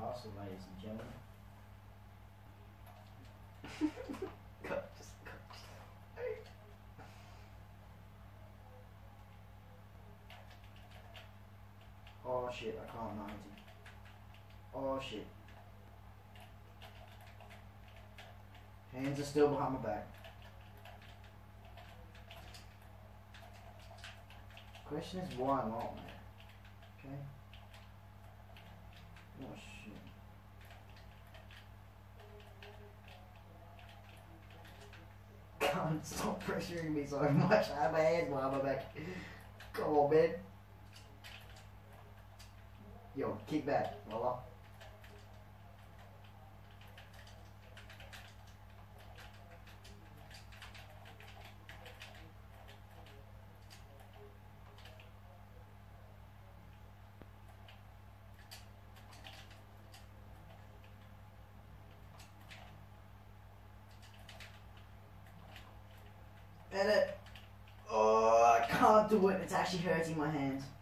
castle, ladies and gentlemen. Oh shit, I can't 90. Oh shit. Hands are still behind my back. Question is why not, man? Okay. Oh shit. Can't stop pressuring me so much. I have my hands behind my back. Come on, man. Yo, kick back, voila. Edit. Oh, I can't do it. It's actually hurting my hands.